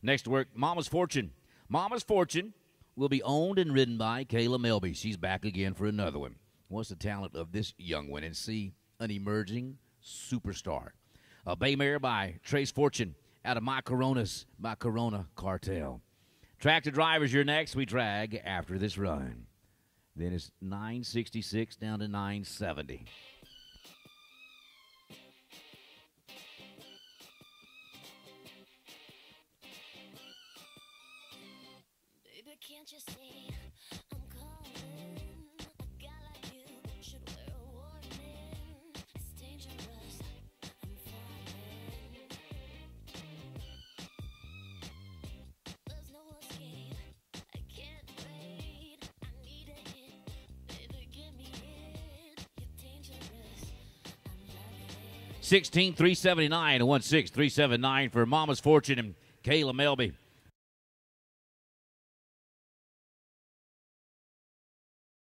Next to work, Mommas Fortune. Mommas Fortune will be owned and ridden by Cayla Melby. She's back again for another one. What's the talent of this young one? And see, an emerging superstar. A bay mare by Trace Fortune out of My Corona Cartel. Tractor drivers, you're next. We drag after this run. Then it's 966 down to 970. Baby, can't you see I'm calling? A guy like you should wear a warning. It's dangerous, I'm falling. There's no escape, I can't wait. I need a hit, baby, give me it. You're dangerous, I'm loving it. 16 379 and 16 379 for Mommas Fortune and Cayla Melby.